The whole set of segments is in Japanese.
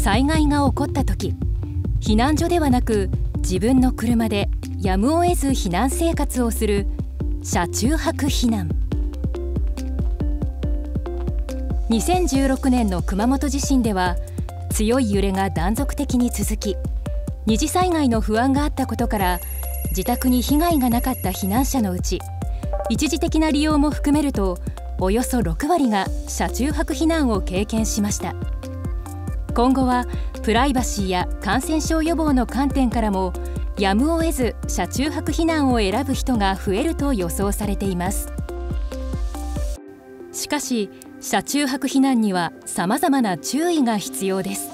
災害が起こった時、避難所ではなく自分の車でやむを得ず避難生活をする車中泊避難。2016年の熊本地震では強い揺れが断続的に続き、二次災害の不安があったことから自宅に被害がなかった避難者のうち一時的な利用も含めるとおよそ6割が車中泊避難を経験しました。今後はプライバシーや感染症予防の観点からもやむを得ず車中泊避難を選ぶ人が増えると予想されています。しかし車中泊避難にはさまざまな注意が必要です。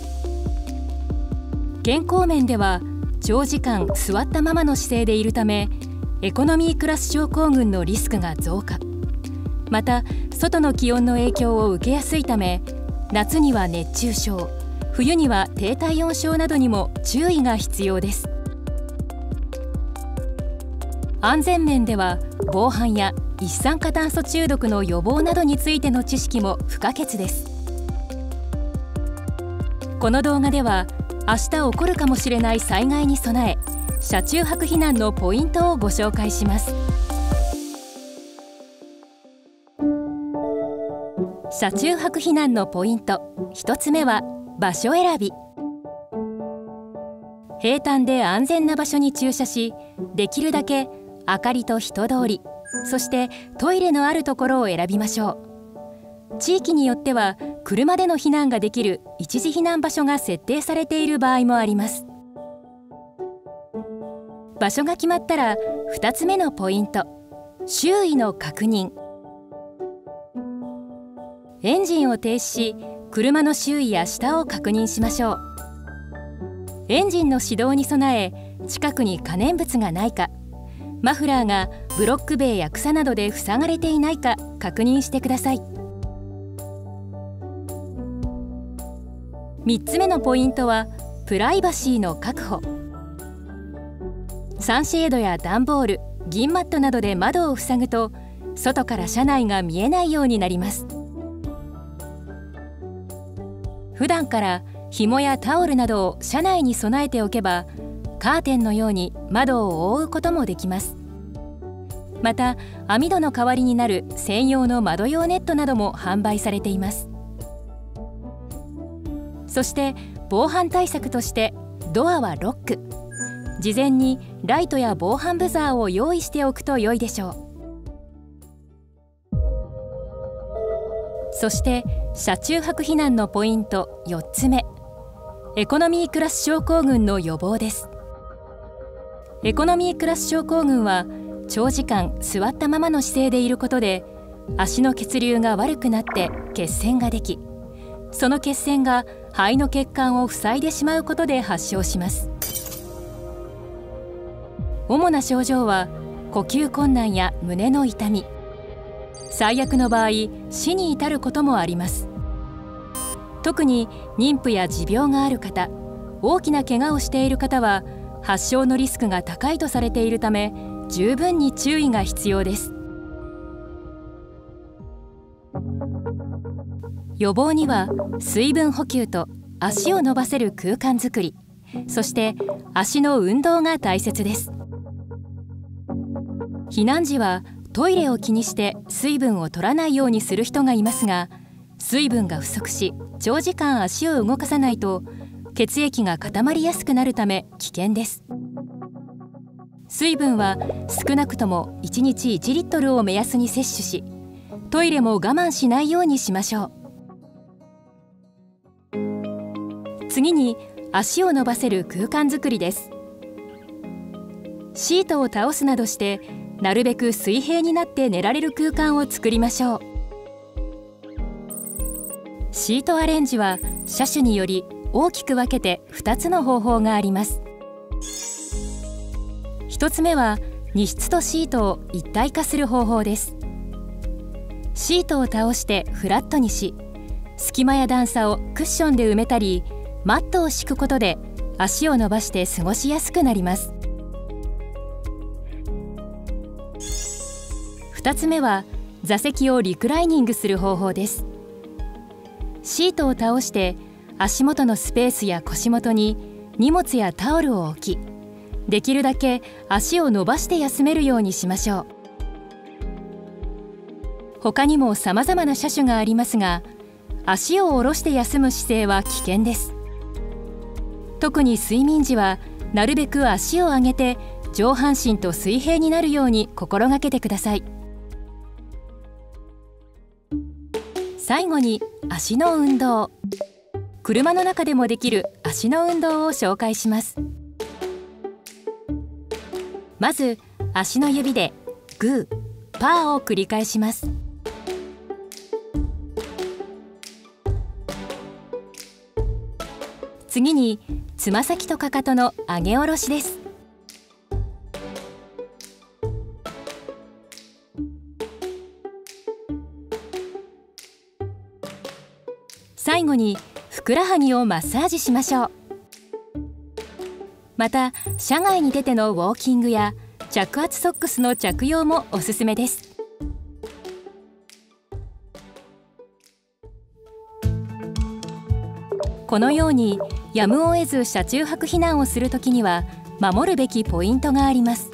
健康面では長時間座ったままの姿勢でいるためエコノミークラス症候群のリスクが増加。また外の気温の影響を受けやすいため夏には熱中症、冬には低体温症などにも注意が必要です。安全面では防犯や一酸化炭素中毒の予防などについての知識も不可欠です。この動画では明日起こるかもしれない災害に備え、車中泊避難のポイントをご紹介します。車中泊避難のポイント、1つ目は場所選び。平坦で安全な場所に駐車し、できるだけ明かりと人通り、そしてトイレのあるところを選びましょう。地域によっては車での避難ができる一時避難場所が設定されている場合もあります。場所が決まったら2つ目のポイント、周囲の確認。エンジンを停止し、車の周囲や下を確認しましょう。エンジンの始動に備え、近くに可燃物がないか、マフラーがブロック塀や草などで塞がれていないか確認してください。3つ目のポイントはプライバシーの確保。サンシェードや段ボール、銀マットなどで窓を塞ぐと外から車内が見えないようになります。普段から紐やタオルなどを車内に備えておけばカーテンのように窓を覆うこともできます。また網戸の代わりになる専用の窓用ネットなども販売されています。そして防犯対策としてドアはロック。事前にライトや防犯ブザーを用意しておくと良いでしょう。そして車中泊避難のポイント4つ目、エコノミークラス症候群の予防です。エコノミークラス症候群は長時間座ったままの姿勢でいることで足の血流が悪くなって血栓ができ、その血栓が肺の血管を塞いでしまうことで発症します。主な症状は呼吸困難や胸の痛み、最悪の場合死に至ることもあります。特に妊婦や持病がある方、大きな怪我をしている方は発症のリスクが高いとされているため十分に注意が必要です。予防には水分補給と足を伸ばせる空間づくり、そして足の運動が大切です。避難時はトイレを気にして水分を取らないようにする人がいますが、水分が不足し長時間足を動かさないと血液が固まりやすくなるため危険です。水分は少なくとも1日1リットルを目安に摂取し、トイレも我慢しないようにしましょう。次に足を伸ばせる空間づくりです。シートを倒すなどしてなるべく水平になって寝られる空間を作りましょう。シートアレンジは車種により大きく分けて2つの方法があります。1つ目は荷室とシートを一体化する方法です。シートを倒してフラットにし、隙間や段差をクッションで埋めたり、マットを敷くことで足を伸ばして過ごしやすくなります。2つ目は座席をリクライニングする方法です。シートを倒して足元のスペースや腰元に荷物やタオルを置き、できるだけ足を伸ばして休めるようにしましょう。他にも様々な車種がありますが、足を下ろして休む姿勢は危険です。特に睡眠時はなるべく足を上げて上半身と水平になるように心がけてください。最後に足の運動。車の中でもできる足の運動を紹介します。まず足の指でグー、パーを繰り返します。次につま先とかかとの上げ下ろしです。最後にふくらはぎをマッサージしましょう。また車外に出てのウォーキングや着圧ソックスの着用もおすすめです。このようにやむを得ず車中泊避難をするときには守るべきポイントがあります。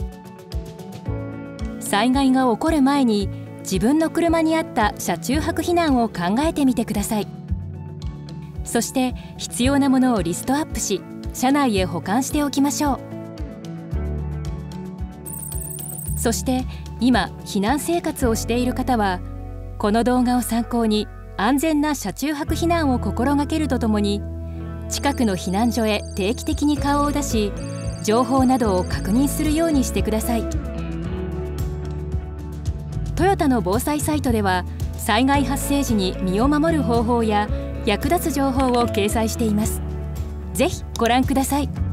災害が起こる前に自分の車に合った車中泊避難を考えてみてください。そして必要なものをリストアップし、車内へ保管しておきましょう。そして今避難生活をしている方は、この動画を参考に安全な車中泊避難を心がけるとともに、近くの避難所へ定期的に顔を出し、情報などを確認するようにしてください。トヨタの防災サイトでは、災害発生時に身を守る方法や役立つ情報を掲載しています。ぜひご覧ください。